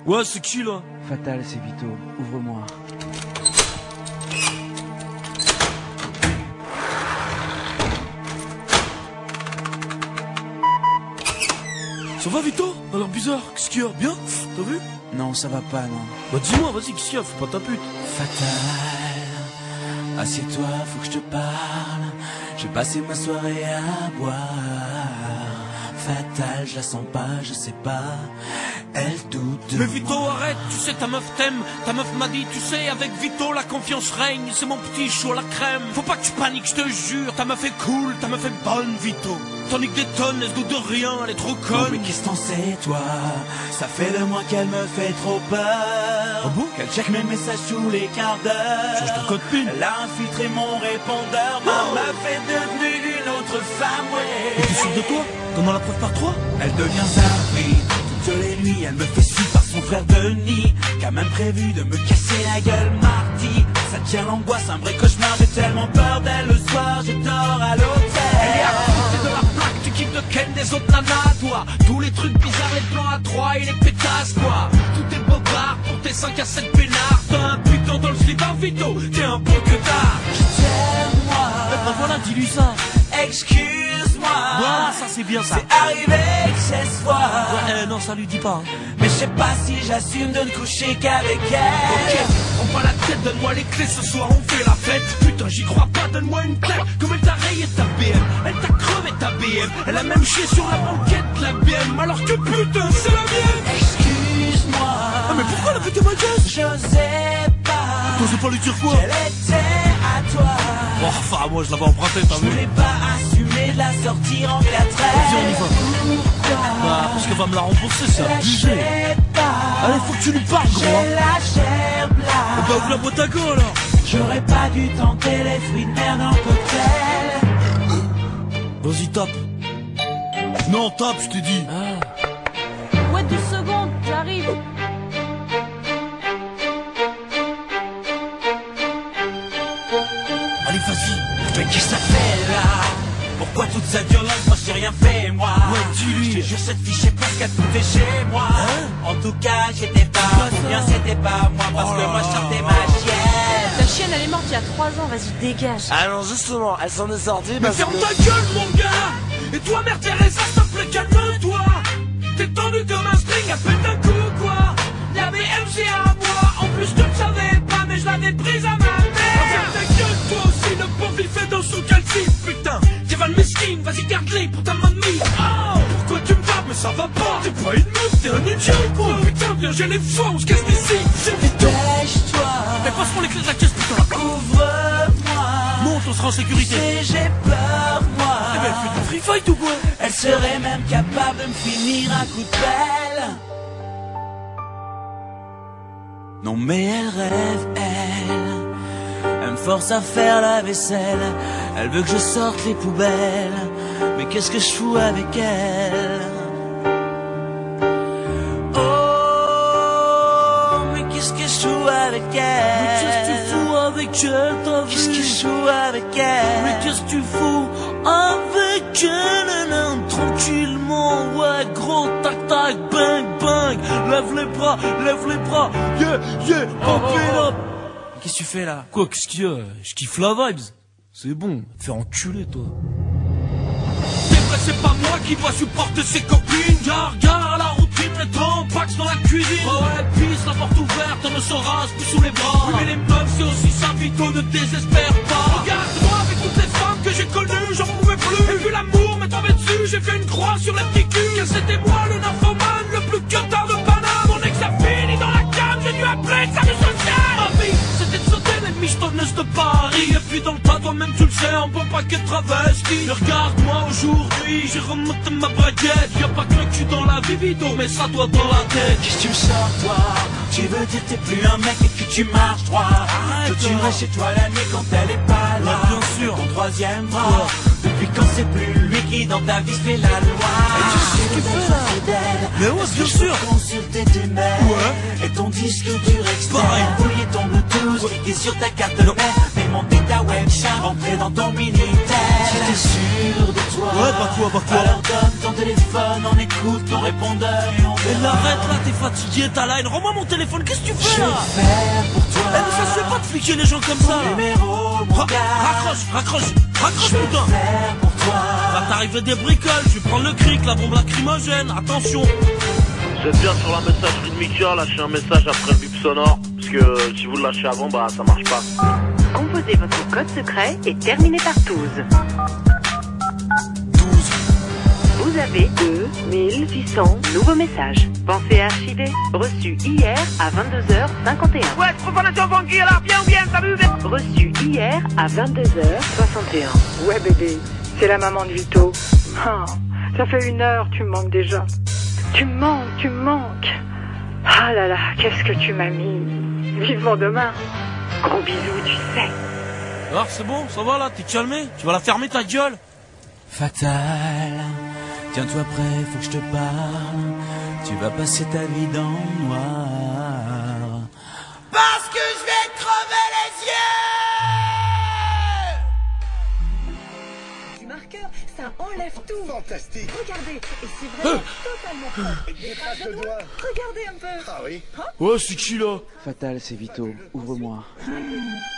Ouais, c'est qui là? Fatal, c'est Vito. Ouvre-moi. Ça va Vito? A l'air bizarre, qu'est-ce qu'il y a? Bien? T'as vu? Non, ça va pas, non. Bah dis-moi, vas-y, qu'est-ce qu'il y a? Fais pas ta pute. Fatal, assieds-toi, faut que je te parle. J'ai passé ma soirée à boire. Fatal, je la sens pas, je sais pas. Elle doute de Mais moi. Vito, arrête, tu sais, ta meuf t'aime. Ta meuf m'a dit, tu sais, avec Vito, la confiance règne. C'est mon petit chou à la crème. Faut pas que tu paniques, je te jure. Ta meuf est cool, ta meuf est bonne, Vito. Tandis que des tonnes, elle se doute de rien, elle est trop Oh, conne. mais qu'est-ce t'en sais, toi? Ça fait le moins qu'elle me fait trop peur. Ah bon? Qu'elle check mes messages tous les quarts d'heure. Change ton code PIN. Elle a infiltré mon répondeur. Ma meuf est devenue une autre femme, Mais ouais. t'es sûr de toi? Donne-moi la preuve par 3. Elle devient sa vie. Toutes les nuits, elle me fait suivre par son frère Denis, qui a même prévu de me casser la gueule mardi. Ça tient l'angoisse, un vrai cauchemar. J'ai tellement peur d'elle le soir, je dors à l'hôtel. Elle est à côté de la plaque, tu kiffes de ken des autres nanas, toi. Tous les trucs bizarres, les plans à 3 et les pétasses, quoi. Tout est bobard pour tes 5 à 7 peinards. T'as un putain dans le slip à Vito, t'es un beau que tard. Je t'aime, moi. Bah voilà, dis-lui ça. Excuse-moi. Voilà, ça c'est bien ça. C'est arrivé que ce soir. Ouais, non, ça lui dit pas. Mais je sais pas si j'assume de ne coucher qu'avec elle. Ok, on prend la tête, donne-moi les clés, ce soir on fait la fête. Putain, j'y crois pas, donne-moi une claque. Comme elle t'a rayé ta BM, elle t'a crevé ta BM. Elle a même chié sur la banquette de la BM, alors que putain, c'est la mienne. Excuse-moi. Ah, mais pourquoi la putain ma gueule? J'osais pas. T'osais pas lui dire quoi? Qu'elle était à toi. Oh, enfin, moi je l'avais emprunté, t'as Je vu? voulais pas assumer de la sortir en 4 Vas-y, on y va. Pourquoi? Bah, parce qu'elle va me la rembourser, c'est abusé. Lâchez pas. Allez, faut que tu lui parles, gros. J'ai lâché Bah, plat. ouvre la boîte à go alors. J'aurais pas dû tenter les fruits de mer dans le cocktail. Vas-y, tape. Non, tape, je t'ai dit. Ouais, 2 secondes, j'arrive. Allez, vas-y. Mais qu'est-ce que ça fait là? Pourquoi toute cette violence? Moi j'ai rien fait, moi. Ouais, dis-lui. Je te jure, cette fille, je sais pas ce qu'elle foutait chez moi. En tout cas, j'étais pas, ou bien c'était pas moi, parce que moi je sortais ma chienne. Ta chienne, elle est morte il y a 3 ans, vas-y, dégage. Ah non, justement, elle s'en est sortie Mais parce ferme que... ta gueule, mon gars. Et toi, mère Teresa, s'il te plaît, calme-toi. T'es tendu comme un string à peine d'un coup, quoi. La BMC à moi. En plus, tu ne savais pas, mais je l'avais prise à ma mère. Ferme ta gueule, toi aussi, le pauvre, il fait dans son calcif, putain. T'es Van Mesquine, vas-y, garde-les pour ta mamie. Oh, pourquoi tu me tapes? Mais ça va pas. T'es pas une meuf, t'es un idiot, quoi. Putain, viens, j'ai les fonds, on se casse d'ici. C'est vite. Dépêche-toi, Mais passe-moi les clés de la caisse, putain. ouvre-moi. Monte, on sera en sécurité. Si j'ai peur, moi. Eh ben, elle fait du free fight ou quoi? Elle serait même capable de me finir un coup de pelle. Non mais elle rêve, elle me force à faire la vaisselle. Elle veut que je sorte les poubelles. Mais qu'est-ce que je fous avec elle? Oh, mais qu'est-ce que je fous avec elle? Qu'est-ce que tu fous avec elle, t'as vu? Qu'est-ce que je fous avec elle? Mais qu'est-ce que tu fous avec elle? Tranquillement, ouais, gros, tac, tac, bang, bang. Lève les bras, yeah, yeah, pump it up. Qu'est-ce que tu fais là? Quoi, qu'est-ce qu'il y a? Je kiffe la vibes. C'est bon, te faire enculer, toi. C'est vrai, c'est pas moi qui dois supporter ses copines. Gare, la routine, le temps, Pax dans la cuisine. Oh ouais, pisse, la porte ouverte, on ne se rase plus sous les bras. Oui, mais les meufs, c'est aussi ça, Vito, ne désespère pas. Regarde-moi avec toutes les femmes que j'ai connues, j'en pouvais plus. Et puis l'amour m'est tombé dessus, j'ai fait une croix sur les petits culs. Car c'était moi, le nymphomane, le plus cutard de Paname. Mon ex a fini dans la cave, j'ai dû appeler sa vie sociale. Ma vie, c'était de sauter les michetonneuses de Paris. Et puis dans le tas, toi-même tu le sais, un bon paquet de travestis. Mais regarde-moi aujourd'hui, j'ai remonté ma braguette. Y'a pas qu'un cul dans la vie, Vito, mais ça doit dans la tête. Qu'est-ce que tu me sors toi? Tu veux dire t'es plus un mec et que tu marches droit? Que tu restes chez toi la nuit quand elle est pas là? Ouais, bien sûr. Ton troisième bras. Depuis quand c'est plus lui qui dans ta vie fait la loi? Et tu sais que t'es fidèle. Mais ouais, bien sûr. Consulter tes mails. Ouais. Et ton disque dur externe. Pareil. Fouiller ton Bluetooth. Cliquer sur ta carte de mère. Démonter ta webcam. Rentrer dans ton Minitel. J'étais sûr de toi. Ouais, bah quoi Alors donne ton téléphone. téléphone, on écoute ton répondeur et on Mais arrête là, t'es fatigué, t'as la haine. Rends-moi mon téléphone, qu'est-ce que tu fais là? Je vais faire pour toi. Eh mais ça se fait pas de fliquer les gens comme ça là. Numéro, mon gars. Raccroche Je vais putain. faire pour toi. Va t'arriver des bricoles, je vais prendre le cric, la bombe lacrymogène, attention. Vous êtes bien sur la messagerie de Mika, lâchez un message après le bip sonore, parce que si vous le lâchez avant, bah ça marche pas. Composez votre code secret et terminez par 12. 12. Vous avez 2800 nouveaux messages. Pensez à archiver. Reçu hier à 22h51. Ouais, profanation funky, alors bien ou bien, salut. Reçu hier à 22h61. Ouais bébé, c'est la maman de Vito. Ah, ça fait 1 heure, tu me manques déjà. Tu me manques. Ah là là, qu'est-ce que tu m'as mis. Vivement demain. Gros bisous, tu sais. Alors c'est bon, ça va là, t'es calmé? Tu vas la fermer ta gueule? Fatal, tiens-toi prêt, faut que je te parle. Tu vas passer ta vie dans le noir. Parce que je vais te crever les yeux. Du marqueur, ça enlève tout. Fantastique. Regardez, et c'est vraiment totalement propre. Des traces de doigts. Regardez un peu. Ah oui. Ouais, c'est qui là? Fatal, c'est Vito. Ouvre-moi.